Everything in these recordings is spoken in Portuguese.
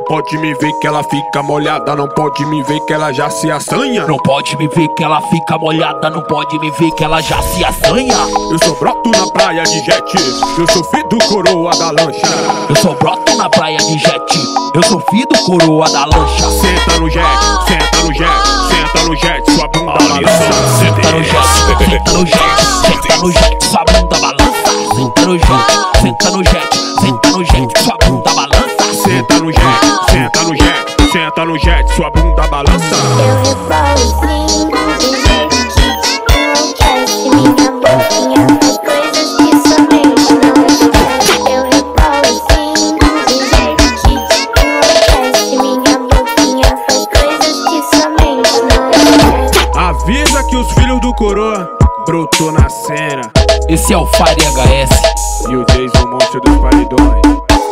pode me ver que ela fica molhada, não pode me ver que ela já se assanha. Não pode me ver que ela fica molhada, não pode me ver que ela já se assanha. Eu sou broto na praia de jet, eu sou filho do coroa da lancha. Eu sou broto na praia de jet, eu sou filho do coroa da lancha. Senta no jet, senta no jet, senta no jet, sua bunda balança. Senta no jet, senta no jet, senta no jet, sua bunda balança. Senta no jet, senta no jet, senta no jet, sua bunda balança. Senta no jet, senta no jet, senta no jet, sua bunda balança. Eu rebolo sim, de jeito que enlouquece. Minha boquinha faz coisas que somente não esquece. Eu rebolo sim, de jeito que enlouquece. Minha boquinha faz coisas que somente não esquece. Avisa que os filhos do coroa brotou na cena. Esse é o Fire HS. E o Jason, o monstro dos paredões.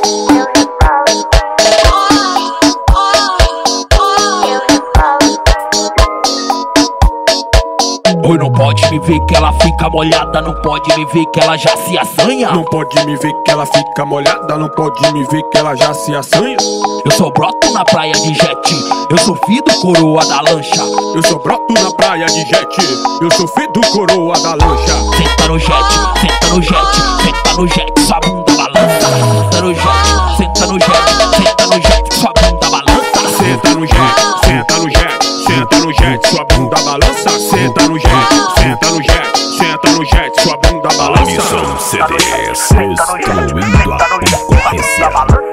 Oi, não pode me ver que ela fica molhada, não pode me ver que ela já se assanha. Não pode me ver que ela fica molhada, não pode me ver que ela já se assanha. Eu sou broto na praia de jet, eu sou filho do coroa da lancha. Eu sou broto na praia de jet, eu sou filho do coroa da lancha. Senta no jet, senta no jet, senta no jet, sua bunda balança. Senta no jet, senta no jet, senta no jet, sua bunda balança. Senta no jet, senta no jet, senta no jet, sua bunda balança. Senta no jet, senta no jet, senta no jet, sua bunda balança. Alisson CDs, destruindo a concorrência.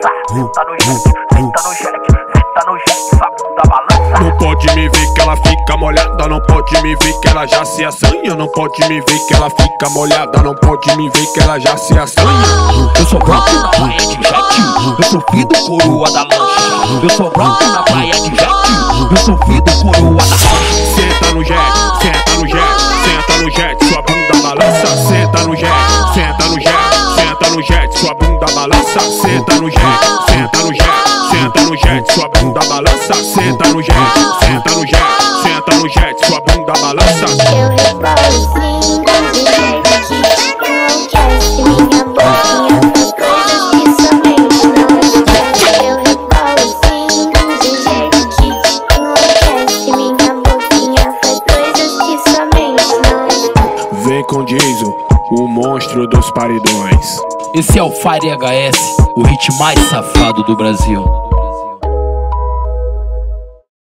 Não pode me ver que ela fica molhada, não pode me ver que ela já se assanha. Não pode me ver que ela fica molhada, não pode me ver que ela já se assanha. Eu sou broto na praia de jet, eu sou filho do coroa da lancha. Eu sou broto na praia de jet, eu sou filho do coroa da lancha. Senta no jet, senta no jet, senta no jet, sua bunda balança. Senta no jet, senta no jet, senta no jet, sua bunda balança. Senta no jet, senta no jet, senta no jet, sua bunda balança. Senta no jet, senta no jet, senta no jet, sua bunda balança. Eu rebolo sim, de jeito que enlouquece. Minha boquinha faz coisas que somente não esquece. Eu rebolo sim, de jeito que enlouquece. Minha boquinha faz coisas que somente não esquece. Vem com Jason, o monstro dos paredões. Esse é o Fire HS, o hit mais safado do Brasil.